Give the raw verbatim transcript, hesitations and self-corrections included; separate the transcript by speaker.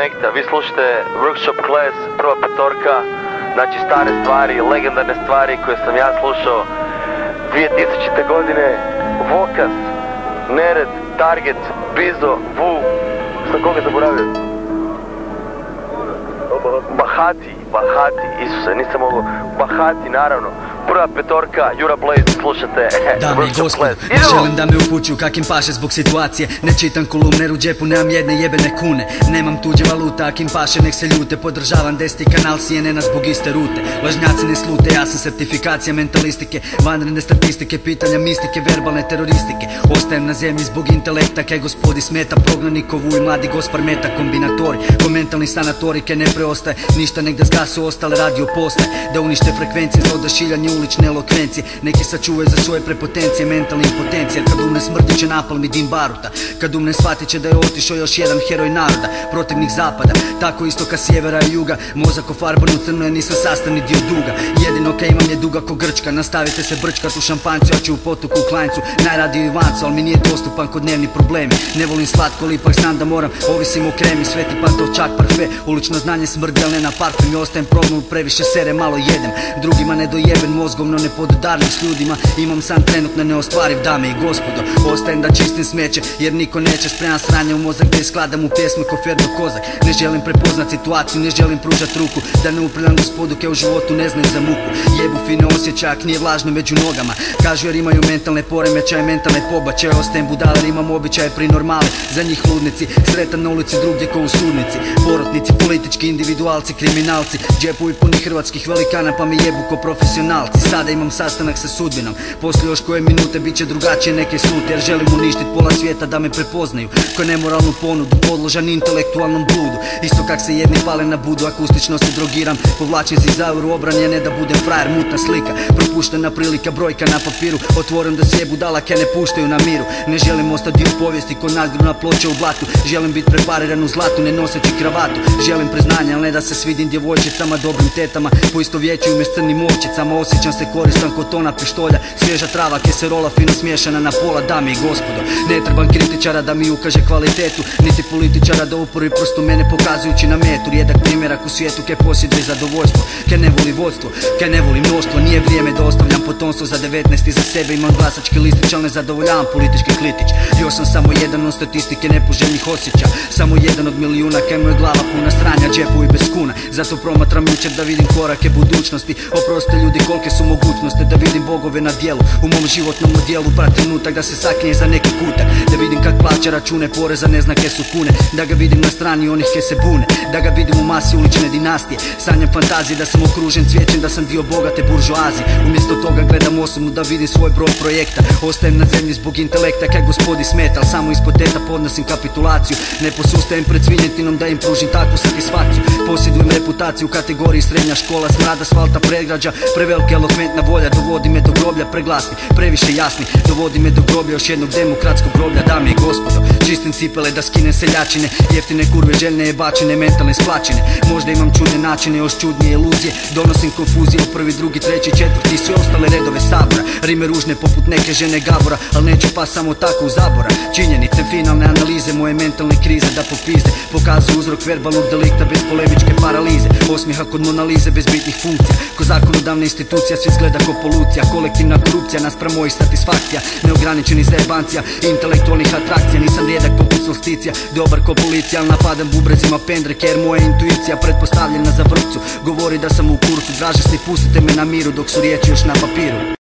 Speaker 1: Connecta. Vi slušate Workshop Class, prva petorka. Znači stare stvari, legendarne stvari koje sam ja slušao dvije tisućite godine. Vokas, Nered, Target, Bizo, Vu. Sam koga zaboravio? Bahati, Bahati, Isuse, nisam mogu. Bahati, naravno. Prva petorka, Jura Blaze, slušate.
Speaker 2: Dame i gospod, ne želim da me upućuju kakim paše zbog situacije. Ne čitam kolumner u džepu, nemam jedne jebene kune. Nemam tuđe valuta, akim paše nek se ljute. Podržavam deseti kanal C N N-a zbog iste rute. Lažnjaci ne slute, ja sam certifikacija mentalistike. Vanredne statistike, pitanja mistike, verbalne teroristike. Ostajem na zemlji zbog intelekta, kaj gospodi smeta. Prognanikovu i mladi gospar meta kombinatori. Ko mentalni sanatorike ne preostaje ništa, nek da zgasu ostale radio postaje. Da unište frekvencije za odašiljanje ulične elokvencije. Neki sačuvaju za svoje prepotencije, mentalne impotencije. Jer kad umne smrtit će napalmi dim baruta. Kad umne shvatit će da je otišao još jedan heroj naroda, protivnik zapada, tako istoka, sjevera i juga. Mozak ofarban u crno je, nisam sastavni dio duga. Jedino kaj imam je duga ko Grčka. Nastavite se brčkat u šampanjcu, ja ću u potoku u klanjcu. Najradiju Ivancu, al mi nije dostupan kod dnevni problemi. Ne volim slatko, ali ipak znam da moram. Ovisim o kremi, sveti pantovčak, parfe. Ulično znanje smrdi, al ne na parfem. I ostajem probnu, previše sere, malo jedem. Drugima ne dojeben mozgovno, nepodudarnim s ljudima. Imam san trenutno neostvariv, dame i gospodo. Ostajem da čistim smeće, jer niko neće. Spremam sranje u mozak gdje skladam u pjesmu ko Ferdo Kozak. Ne želim prepoznat situaciju, ne želim pružat ruku. Da ne upravljam gospodu ke u životu ne znaju za muku. Jebu fine osjećak, nije vlažno među nogama. Kažu jer imaju mentalne poremećaje, mentalne pobačaje. Ostajem budala jer imam običaje pri normale. Za njih ludnici, sretan na ulici drugdje ko u sudnici. Porotnici, politički individualci, kriminalci. Džepovi puni hrvatskih velikana pa me jebu ko profesionalci. Sada imam sastanak sa sudbinom, poslije još koje minute bit će drugačije neke slute. Jer želim uništit pola svijeta da me prepoznaju ko nemoralnu ponudu, podložan intelektualnom bludu. Isto kak se jedni pale na budu, akustično se drogiram. Povlačim zizaur u obranje, ne da budem frajer, mutna slika. Propuštena prilika, brojka na papiru. Otvorim da sve budala ke ne puštaju na miru. Ne želim ostati dio povijesti ko nadgrubna ploča u blatu. Želim bit prepariran u zlatu, ne noseći kravatu. Želim priznanje, al ne da se svidim djevojčicama, dobrim tetama. Poistovjećuju me s crnim ovčicama, osjećam se koristan ko tona pištolja. Svježa trava, keserola, fino smješana na pola, dame i gospodo. Ne trebam kritičara da mi ukaže kvalitetu, niti političara da upori prstu mene pokazujući na metu. Rijedak primjerak u svijetu ke posjeduje zadovoljstvo, ke ne voli vodstvo, ke ne voli mnoštvo. Nije vrijeme da ostavljam potomstvo za devetnaest i za sebe imam glasački listić, al ne zadovoljavam politički klitić. Još sam samo jedan od statistike nepoželjnih osjeća, samo jedan od milijuna kaj mu je glava puna sranja, džepovi bez kuna. Zato promatram jučer da vidim korake budućnosti. Oproste ljudi kolike su mogućnosti, da vidim bogove na dijelu. U mom životnom odjelu prati trenutak da se saknije za neki kutak. Da vidim kak plaća račune poreza, ne zna ke su kune. Da ga vidim na strani onih ke se bune. Da ga vidim u masi ulične dinastije. Sanjam fantazije da sam okružen cvijećem, da sam dio bogate buržoazije. Umjesto toga gledam osobno da vidim svoj broj projekta. Ostajem na zemlji zbog intelekta kaj gospodi smeta, al samo ispod teta podnosim kapitulaciju. Ne posustajem pred svinjetinom da im pružim takvu satisfakciju. Posjedujem reputaciju u kategoriji srednja škola, smrad asfalta, pregrađa, prevelika elokventna volja. Dovodi me do groblja preglasni, previše jasni. Dovodi me do groblja još jednog demokratskog groblja, dame i gospodo. Čistim cipele da skinem seljačine, jeftine kurve, željne jebačine, mentalne splačine. Možda imam čudne načine, još čudnije iluzije. Donosim konfuzije u prvi, drugi, treći, četvrti i sve ostale redove sabora. Rime ružne poput neke žene Gabora, al neću pa samo tako u zabora. Činjenice, finalne analize, moje mentalne krize da popizde. Pokazuju uzrok verbalnog delikta bez polemičke paralize. Osmijeha kod monalize bez bitnih funkcija. Ko zakonodavna institucija svijet gleda ko polucija. Kolektivna korupcija naspram mojih satisfakcija. Neograničeni zajebancija, intelektualnih atrakcija. Nisam rijedak poput solsticija, dobar ko policija, al napadam bubrezima pendreke jer moja intuicija pretpostavljena za vrpcu. Govori da sam u kurcu, draže sni pustite me na miru dok su riječi još na papiru.